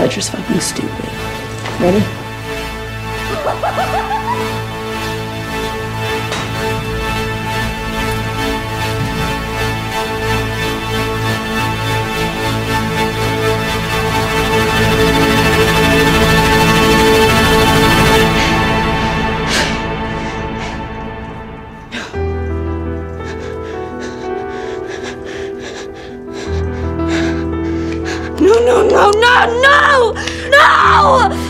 just fucking stupid. Ready? No, no, no, no, no! No!